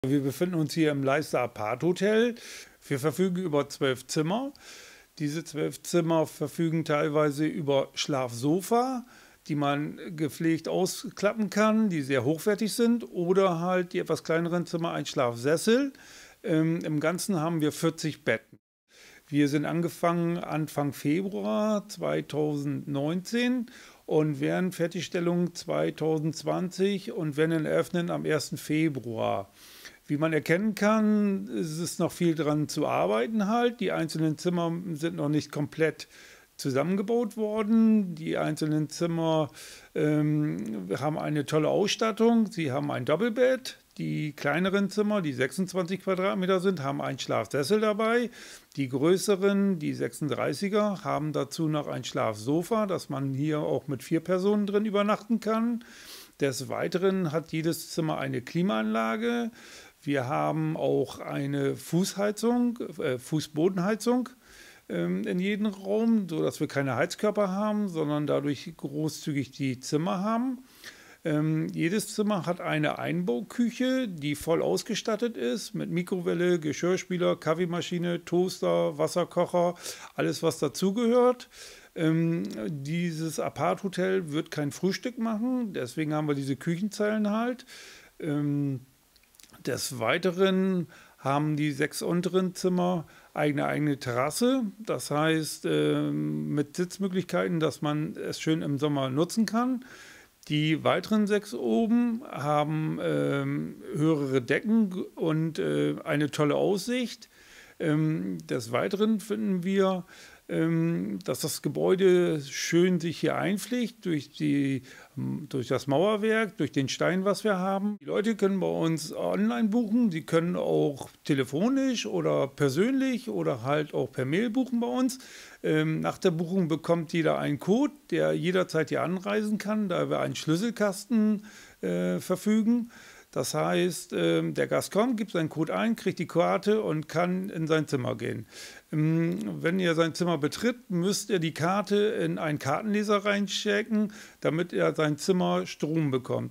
Wir befinden uns hier im Leicester Apart Hotel. Wir verfügen über 12 Zimmer. Diese 12 Zimmer verfügen teilweise über Schlafsofa, die man gepflegt ausklappen kann, die sehr hochwertig sind, oder halt die etwas kleineren Zimmer ein Schlafsessel. Im Ganzen haben wir 40 Betten. Wir sind angefangen Anfang Februar 2019 und werden Fertigstellung 2020 und werden eröffnen am 1. Februar. Wie man erkennen kann, ist es noch viel dran zu arbeiten halt. Die einzelnen Zimmer sind noch nicht komplett zusammengebaut worden. Die einzelnen Zimmer haben eine tolle Ausstattung. Sie haben ein Doppelbett. Die kleineren Zimmer, die 26 Quadratmeter sind, haben einen Schlafsessel dabei. Die größeren, die 36er, haben dazu noch ein Schlafsofa, dass man hier auch mit 4 Personen drin übernachten kann. Des Weiteren hat jedes Zimmer eine Klimaanlage. Wir haben auch eine Fußheizung, Fußbodenheizung in jedem Raum, sodass wir keine Heizkörper haben, sondern dadurch großzügig die Zimmer haben. Jedes Zimmer hat eine Einbauküche, die voll ausgestattet ist mit Mikrowelle, Geschirrspüler, Kaffeemaschine, Toaster, Wasserkocher, alles was dazugehört. Dieses Apart-Hotel wird kein Frühstück machen, deswegen haben wir diese Küchenzellen halt. Des Weiteren haben die 6 unteren Zimmer eigene Terrasse, das heißt mit Sitzmöglichkeiten, dass man es schön im Sommer nutzen kann. Die weiteren 6 oben haben höhere Decken und eine tolle Aussicht. Des Weiteren finden wir, dass das Gebäude schön sich hier einpflegt durch das Mauerwerk, durch den Stein, was wir haben. Die Leute können bei uns online buchen, sie können auch telefonisch oder persönlich oder halt auch per Mail buchen bei uns. Nach der Buchung bekommt jeder einen Code, der jederzeit hier anreisen kann, da wir einen Schlüsselkasten verfügen. Das heißt, der Gast kommt, gibt seinen Code ein, kriegt die Karte und kann in sein Zimmer gehen. Wenn ihr sein Zimmer betritt, müsst ihr die Karte in einen Kartenleser reinstecken, damit er sein Zimmer Strom bekommt.